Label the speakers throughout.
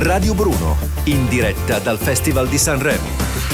Speaker 1: Radio Bruno, in diretta dal Festival di Sanremo.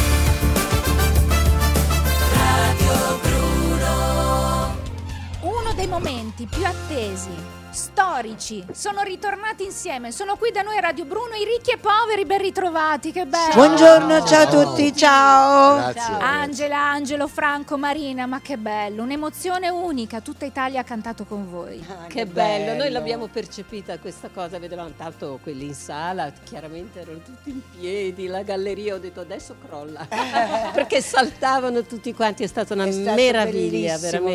Speaker 2: Radio Bruno.
Speaker 3: Uno dei momenti più attesi, storici, sono ritornati insieme, sono qui da noi a Radio Bruno, i ricchi e poveri, ben ritrovati, che bello!
Speaker 4: Buongiorno, ciao a tutti, ciao!
Speaker 5: Grazie.
Speaker 3: Angela, Angelo, Franco, Marina, ma che bello, un'emozione unica, tutta Italia ha cantato con voi.
Speaker 4: Che bello, noi l'abbiamo percepita questa cosa, vedevamo tanto quelli in sala, chiaramente erano tutti in piedi, la galleria, ho detto adesso crolla, perché saltavano tutti quanti, è stata una meraviglia,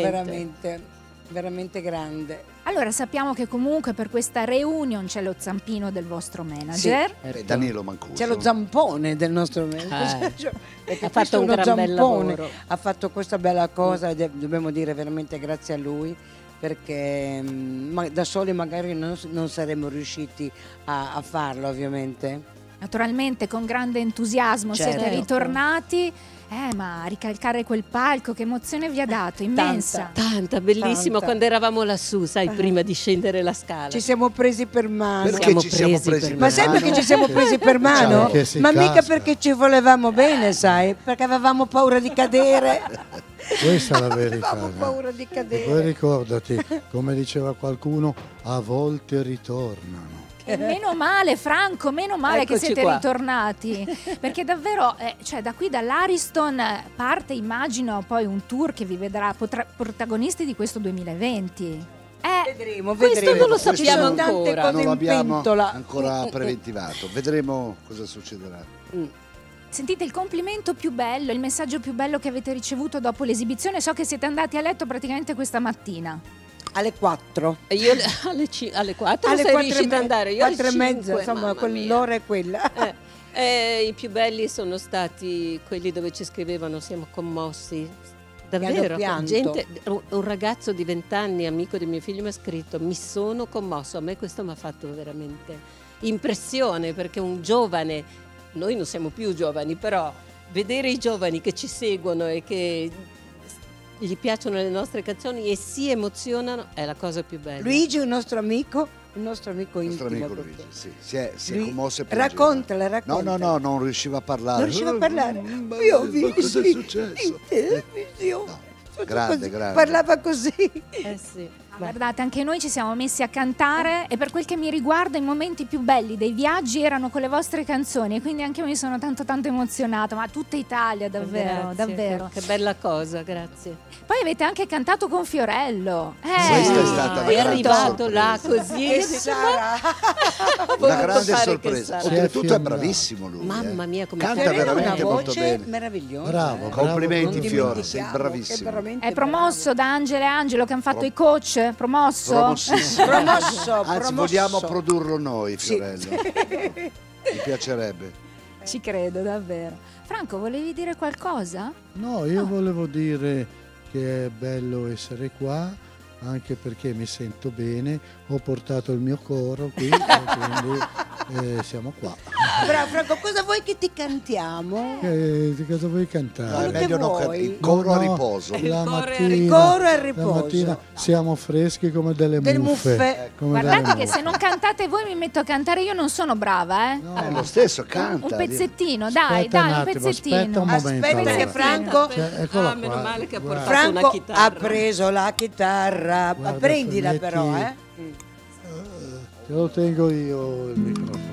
Speaker 5: veramente grande.
Speaker 3: Allora sappiamo che comunque per questa reunion c'è lo zampino del vostro manager.
Speaker 5: Sì,
Speaker 6: Danilo Mancuso.
Speaker 5: c'è lo zampone del nostro manager.
Speaker 4: Ha fatto un gran bel lavoro.
Speaker 5: Ha fatto questa bella cosa ed dobbiamo dire veramente grazie a lui, perché da soli magari non saremmo riusciti a farlo, ovviamente.
Speaker 3: Naturalmente con grande entusiasmo
Speaker 5: Certo.
Speaker 3: siete ritornati, ma a ricalcare quel palco, che emozione vi ha dato, immensa.
Speaker 4: Tanta, bellissimo,
Speaker 5: Tanta.
Speaker 4: quando eravamo lassù, sai, prima di scendere la scala.
Speaker 5: Ci siamo presi per mano.
Speaker 6: Perché ci siamo presi per
Speaker 5: Ma sai
Speaker 6: mano?
Speaker 5: perché ci siamo presi per mano?
Speaker 6: Perché si
Speaker 5: Ma mica
Speaker 6: casca.
Speaker 5: perché ci volevamo bene, sai? Perché avevamo paura di cadere.
Speaker 7: Questa è la verità.
Speaker 5: Avevamo paura di
Speaker 7: E poi
Speaker 5: cadere.
Speaker 7: ricordati, come diceva qualcuno, a volte ritornano.
Speaker 3: E meno male Franco, meno male che
Speaker 4: Eccoci
Speaker 3: siete
Speaker 4: qua.
Speaker 3: ritornati, perché davvero, cioè da qui dall'Ariston parte, immagino, poi un tour che vi vedrà protagonisti di questo 2020.
Speaker 5: Vedremo,
Speaker 4: Questo
Speaker 5: vedremo.
Speaker 4: non lo
Speaker 5: Ci
Speaker 4: sappiamo
Speaker 5: sono tante
Speaker 4: ancora.
Speaker 5: cose
Speaker 6: Non
Speaker 5: in
Speaker 6: l'abbiamo
Speaker 5: pentola.
Speaker 6: ancora preventivato. Vedremo cosa succederà.
Speaker 3: Sentite il complimento più bello, il messaggio più bello che avete ricevuto dopo l'esibizione. So che siete andati a letto praticamente questa mattina.
Speaker 5: Alle 4.
Speaker 4: E io alle 4
Speaker 5: Alle
Speaker 4: sei
Speaker 5: 4
Speaker 4: riuscita ad andare, io alle
Speaker 5: 4 e mezza,
Speaker 4: 5,
Speaker 5: insomma,
Speaker 4: mamma mia.
Speaker 5: l'ora è quella.
Speaker 4: I più belli sono stati quelli dove ci scrivevano siamo commossi. Davvero,
Speaker 5: hanno pianto.
Speaker 4: gente, un ragazzo di 20 anni, amico di mio figlio, mi ha scritto: mi sono commosso. A me questo mi ha fatto veramente impressione, perché un giovane, noi non siamo più giovani, però vedere i giovani che ci seguono e che gli piacciono le nostre canzoni e si emozionano è la cosa più bella.
Speaker 5: Luigi, un nostro amico intimo.
Speaker 6: Il nostro amico
Speaker 5: proprio.
Speaker 6: Luigi, sì, si è
Speaker 5: Lui-
Speaker 6: commosso e piangeva.
Speaker 5: Raccontala.
Speaker 6: No, non riusciva a parlare.
Speaker 5: Non riusciva a parlare.
Speaker 6: Ma
Speaker 5: Io ho
Speaker 6: ma
Speaker 5: visto
Speaker 6: cosa è successo?
Speaker 5: in televisione.
Speaker 6: No,
Speaker 5: Tutto
Speaker 6: grande,
Speaker 5: così.
Speaker 6: grande.
Speaker 5: Parlava così.
Speaker 4: Sì.
Speaker 3: Guardate, anche noi ci siamo messi a cantare e per quel che mi riguarda i momenti più belli dei viaggi erano con le vostre canzoni, e quindi anche io mi sono tanto emozionata, ma tutta Italia, davvero,
Speaker 4: Grazie,
Speaker 3: davvero.
Speaker 4: Che bella cosa, grazie.
Speaker 3: Poi avete anche cantato con Fiorello.
Speaker 6: Questa è stata una
Speaker 4: È
Speaker 6: grande
Speaker 4: arrivato là
Speaker 6: sorpresa.
Speaker 4: così.
Speaker 5: Che
Speaker 4: io dico,
Speaker 5: sarà?
Speaker 4: "Ma
Speaker 6: Una
Speaker 4: ho voluto
Speaker 6: grande
Speaker 4: fare
Speaker 6: sorpresa.
Speaker 4: che sarà".
Speaker 6: Oltretutto è
Speaker 7: Fiorello.
Speaker 6: bravissimo lui.
Speaker 4: Mamma mia, come
Speaker 6: canta
Speaker 5: Fiorello ha una
Speaker 6: veramente molto
Speaker 5: voce
Speaker 6: bene.
Speaker 5: meravigliosa.
Speaker 7: Bravo,
Speaker 6: Complimenti
Speaker 5: Non
Speaker 6: Fiore, sei
Speaker 5: dimentichiamo,
Speaker 6: bravissimo.
Speaker 5: è veramente
Speaker 3: È promosso da Angela e Angelo che hanno fatto i coach? Promosso?
Speaker 6: Promossissimo.
Speaker 5: Promosso,
Speaker 6: Anzi,
Speaker 5: promosso.
Speaker 6: vogliamo produrlo noi,
Speaker 5: Sì.
Speaker 6: Fiorello. Mi piacerebbe.
Speaker 3: Ci credo, davvero. Franco, volevi dire qualcosa?
Speaker 7: No, io volevo dire che è bello essere qua, anche perché mi sento bene, ho portato il mio coro qui, e quindi siamo qua.
Speaker 5: Bravo Franco, cosa vuoi che ti cantiamo?
Speaker 7: Di cosa vuoi
Speaker 6: No,
Speaker 7: cantare?
Speaker 6: è
Speaker 5: Quello che
Speaker 6: meglio non
Speaker 5: vuoi.
Speaker 6: il coro a
Speaker 7: No,
Speaker 6: riposo.
Speaker 7: La
Speaker 4: Il coro è
Speaker 7: mattina,
Speaker 5: Il coro è il
Speaker 7: la
Speaker 5: riposo.
Speaker 7: mattina siamo freschi come delle
Speaker 5: Delle
Speaker 7: muffe.
Speaker 5: muffe.
Speaker 7: Come
Speaker 3: Guardate
Speaker 7: delle
Speaker 3: che se non cantate voi mi metto a cantare, io non sono brava, eh?
Speaker 7: No.
Speaker 6: Lo stesso canta.
Speaker 3: Un pezzettino, dai,
Speaker 7: Aspetta
Speaker 3: dai,
Speaker 7: un
Speaker 3: un
Speaker 7: attimo,
Speaker 3: pezzettino.
Speaker 7: aspetta un momento.
Speaker 5: Aspetta che
Speaker 7: allora.
Speaker 5: Franco,
Speaker 7: Cioè, eccola
Speaker 4: meno
Speaker 7: qua.
Speaker 4: male che ha
Speaker 7: Guarda.
Speaker 4: portato una
Speaker 5: Franco
Speaker 4: chitarra.
Speaker 5: ha preso la chitarra.
Speaker 7: Guarda,
Speaker 5: Prendila
Speaker 7: metti-
Speaker 5: però,
Speaker 7: Te lo tengo io il microfono.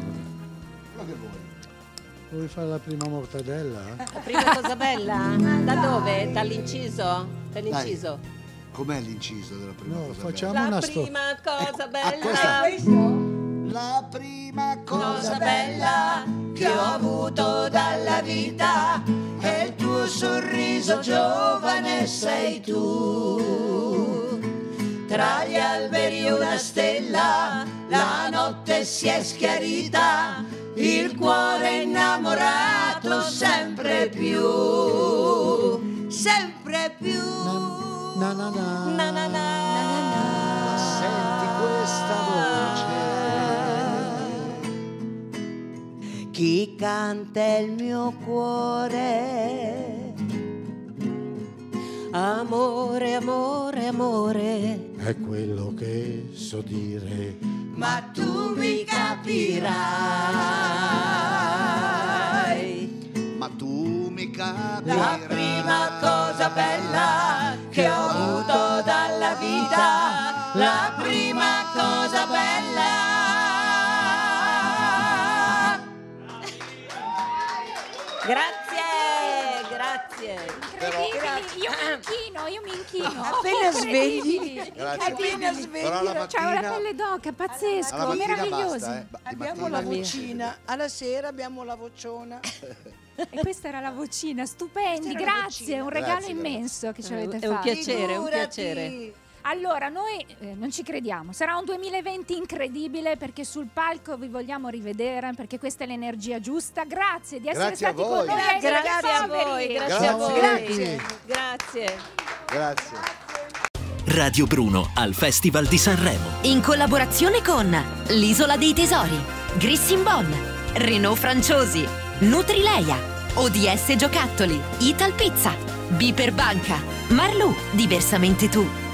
Speaker 7: Vuoi fare la prima mortadella?
Speaker 4: La prima cosa bella? Da dove? Dall'inciso? Dall'inciso.
Speaker 6: Com'è l'inciso della prima
Speaker 7: No,
Speaker 6: cosa
Speaker 7: facciamo
Speaker 6: bella?
Speaker 4: La
Speaker 7: una
Speaker 4: prima cosa
Speaker 6: questa-
Speaker 4: bella.
Speaker 6: La prima
Speaker 4: Cosa bella che ho avuto dalla vita è il tuo sorriso giovane sei tu. Tra gli alberi una stella, la notte si è schiarita, il cuore innamorato sempre più, sempre più.
Speaker 7: Na na na.
Speaker 4: Na na na.
Speaker 6: Senti questa voce.
Speaker 5: Chi canta il mio cuore?
Speaker 4: Amore, amore, amore,
Speaker 7: È quello che so dire.
Speaker 4: ma tu mi capirai.
Speaker 2: bella che ho avuto dalla vita, la prima cosa bella.
Speaker 4: Grazie.
Speaker 3: Incredibili, io mi inchino.
Speaker 5: Appena svegli.
Speaker 6: Grazie.
Speaker 5: Appena svegli.
Speaker 6: Però la
Speaker 3: C'è una
Speaker 6: mattina,
Speaker 3: pelle d'oca, pazzesco,
Speaker 6: alla mattina
Speaker 3: meraviglioso.
Speaker 6: basta, di
Speaker 5: Abbiamo
Speaker 6: mattina
Speaker 5: la vocina, alla sera abbiamo la vociona.
Speaker 3: E questa era la vocina, stupendi,
Speaker 5: Questa era la
Speaker 3: grazie,
Speaker 5: vocina.
Speaker 3: un regalo
Speaker 6: Grazie,
Speaker 3: immenso che ci avete
Speaker 4: È un
Speaker 3: fatto.
Speaker 4: piacere, è un
Speaker 5: Figurati.
Speaker 4: piacere.
Speaker 3: Allora, noi non ci crediamo, sarà un 2020 incredibile perché sul palco vi vogliamo rivedere, perché questa è l'energia giusta. Grazie di essere
Speaker 6: Grazie a
Speaker 3: stati
Speaker 6: voi.
Speaker 3: con noi. ai
Speaker 4: Grazie a
Speaker 3: Poveri.
Speaker 4: voi, grazie
Speaker 6: Grazie.
Speaker 4: a voi.
Speaker 5: Grazie.
Speaker 4: Grazie.
Speaker 6: Grazie.
Speaker 1: Radio Bruno al Festival di Sanremo.
Speaker 2: In collaborazione con l'Isola dei Tesori, Grissin Bon, Renault Franciosi, Nutrileia, ODS Giocattoli, Ital Pizza, Biper Banca, Marlù, Diversamente Tu.